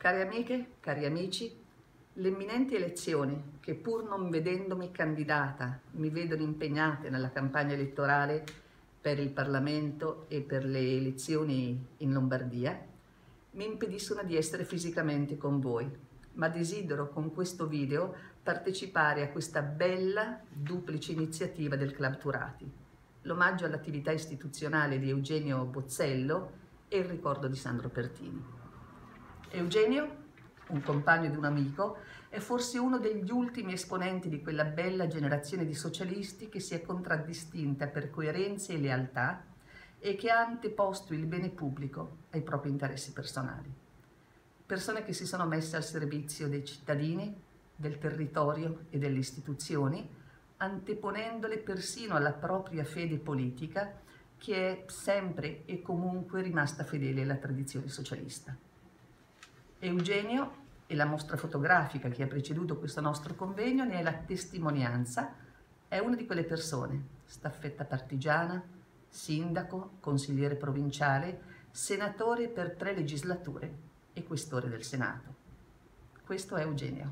Cari amiche, cari amici, le imminenti elezioni, che pur non vedendomi candidata, mi vedono impegnate nella campagna elettorale per il Parlamento e per le elezioni in Lombardia, mi impediscono di essere fisicamente con voi, ma desidero con questo video partecipare a questa bella duplice iniziativa del Club Turati, l'omaggio all'attività istituzionale di Eugenio Bozzello e il ricordo di Sandro Pertini. Eugenio, un compagno di un amico, è forse uno degli ultimi esponenti di quella bella generazione di socialisti che si è contraddistinta per coerenza e lealtà e che ha anteposto il bene pubblico ai propri interessi personali. Persone che si sono messe al servizio dei cittadini, del territorio e delle istituzioni, anteponendole persino alla propria fede politica, che è sempre e comunque rimasta fedele alla tradizione socialista. Eugenio, e la mostra fotografica che ha preceduto questo nostro convegno ne è la testimonianza, è una di quelle persone, staffetta partigiana, sindaco, consigliere provinciale, senatore per 3 legislature e questore del Senato. Questo è Eugenio.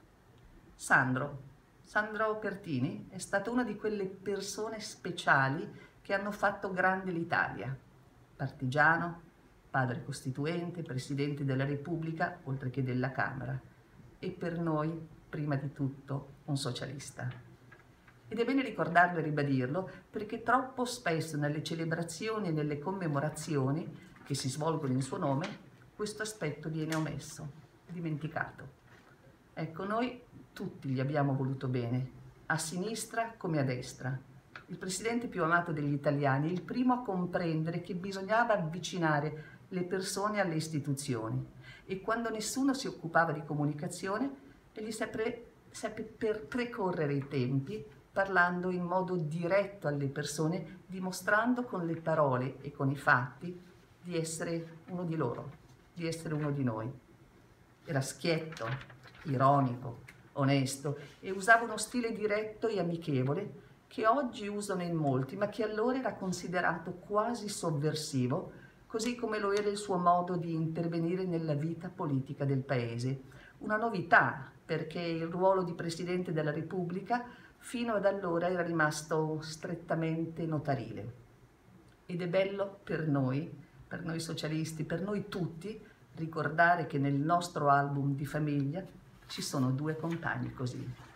Sandro Pertini è stato una di quelle persone speciali che hanno fatto grande l'Italia. Partigiano, padre costituente, presidente della Repubblica, oltre che della Camera, e per noi, prima di tutto, un socialista. Ed è bene ricordarlo e ribadirlo perché troppo spesso nelle celebrazioni e nelle commemorazioni che si svolgono in suo nome, questo aspetto viene omesso, dimenticato. Ecco, noi tutti gli abbiamo voluto bene, a sinistra come a destra. Il presidente più amato degli italiani, il primo a comprendere che bisognava avvicinare le persone alle istituzioni, e quando nessuno si occupava di comunicazione, egli seppe precorrere i tempi parlando in modo diretto alle persone, dimostrando con le parole e con i fatti di essere uno di loro, di essere uno di noi. Era schietto, ironico, onesto e usava uno stile diretto e amichevole che oggi usano in molti, ma che allora era considerato quasi sovversivo, così come lo era il suo modo di intervenire nella vita politica del paese. Una novità, perché il ruolo di Presidente della Repubblica fino ad allora era rimasto strettamente notarile. Ed è bello per noi socialisti, per noi tutti, ricordare che nel nostro album di famiglia ci sono 2 compagni così.